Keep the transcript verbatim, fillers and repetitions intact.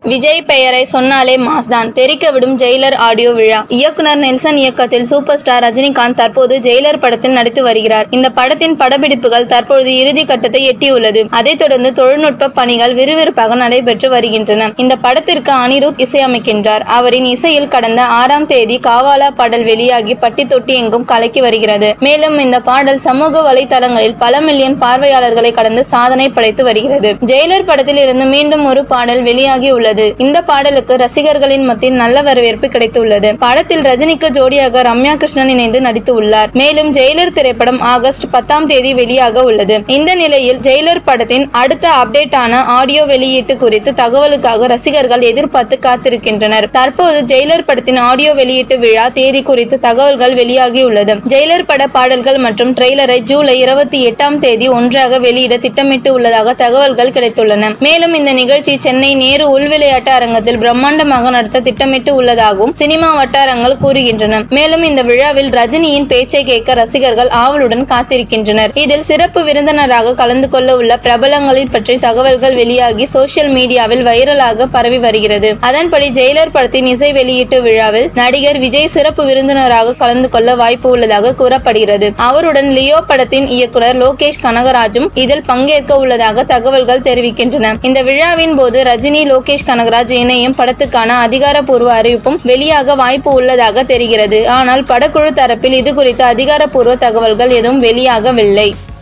விஜய் பெயரை சொன்னாலே மாஸ்தான், தெரிக்க விடும் ஜெயிலர் ஆடியோ விழா. இயக்குனர் நெல்சன் இயக்கத்தில் சூப்பர் ஸ்டார் ரஜினிகாந்த் தற்போது ஜெயிலர் படத்தில் நடித்து வருகிறார். இந்த படத்தின் படப்பிடிப்புகள் தற்போது இறுதி கட்டத்தை எட்டியுள்ளது. அதைத் தொடர்ந்து தொழில்நுட்ப பணிகள் விறுவிறுப்பாக நடைபெற்று வருகின்றன. இந்த படத்திற்கு அனிருத் இசையமைக்கின்றார். அவரின் இசையில் கடந்த ஆறாம் தேதி காவாலா பாடல் வெளியாகி பட்டி தொட்டி எங்கும் கலக்கி வருகிறது. மேலும் இந்த பாடல் சமூக வலைதளங்களில் பல மில்லியன் பார்வையாளர்களை கடந்து சாதனை படைத்து வருகிறது. ஜெயிலர் படத்தில் இருந்து மீண்டும் ஒரு பாடல் வெளியாகி உள்ளது. இந்த பாடலுக்கு ரசிகர்களின் மத்தியில் நல்ல வரவேற்பு கிடைத்துள்ளது. படத்தில் ரஜினிக்கு ஜோடியாக ரம்யா கிருஷ்ணன் இணைந்து நடித்து உள்ளார். மேலும் ஜெயிலர் திரைப்படம் ஆகஸ்ட் பத்தாம் தேதி வெளியாக உள்ளது. இந்த நிலையில் ஜெயிலர் படத்தின் அடுத்த அப்டேட்டான ஆடியோ வெளியீட்டு குறித்து தகவலுக்காக ரசிகர்கள் எதிர்பார்த்து காத்திருக்கின்றனர். தற்போது ஜெயிலர் படத்தின் ஆடியோ வெளியீட்டு விழா தேதி குறித்து தகவல்கள் வெளியாகியுள்ளது. ஜெயிலர் பட பாடல்கள் மற்றும் ட்ரெய்லரை ஜூலை இருபத்தி எட்டாம் தேதி ஒன்றாக வெளியிட திட்டமிட்டு உள்ளதாக தகவல்கள் கிடைத்துள்ளன. மேலும் இந்த நிகழ்ச்சி சென்னை நேரு உள் விளையாட்டு அரங்கத்தில் பிரம்மாண்டமாக நடத்த திட்டமிட்டு உள்ளதாகவும் சினிமா வட்டாரங்கள் கூறுகின்றன. மேலும் இந்த விழாவில் ரஜினியின் பேச்சை கேட்க ரசிகர்கள் ஆவலுடன் காத்திருக்கின்றனர். இதில் சிறப்பு விருந்தினராக கலந்து கொள்ள உள்ள பிரபலங்களின் பற்றி தகவல்கள் வெளியாகி சோசியல் மீடியாவில் வைரலாக பரவி வருகிறது. அதன்படி ஜெயிலர் படத்தின் இசை வெளியீட்டு விழாவில் நடிகர் விஜய் சிறப்பு விருந்தினராக கலந்து கொள்ள வாய்ப்பு உள்ளதாக கூறப்படுகிறது. அவருடன் லியோ படத்தின் இயக்குனர் லோகேஷ் கனகராஜும் இதில் பங்கேற்க உள்ளதாக தகவல்கள் தெரிவிக்கின்றன. இந்த விழாவின் போது ரஜினி லோகேஷ் கனகராஜ் இணையும் படத்துக்கான அதிகாரப்பூர்வ அறிவிப்பும் வெளியாக வாய்ப்பு உள்ளதாக தெரிகிறது. ஆனால் படக்குழு தரப்பில் இது குறித்த அதிகாரப்பூர்வ தகவல்கள் எதுவும் வெளியாகவில்லை.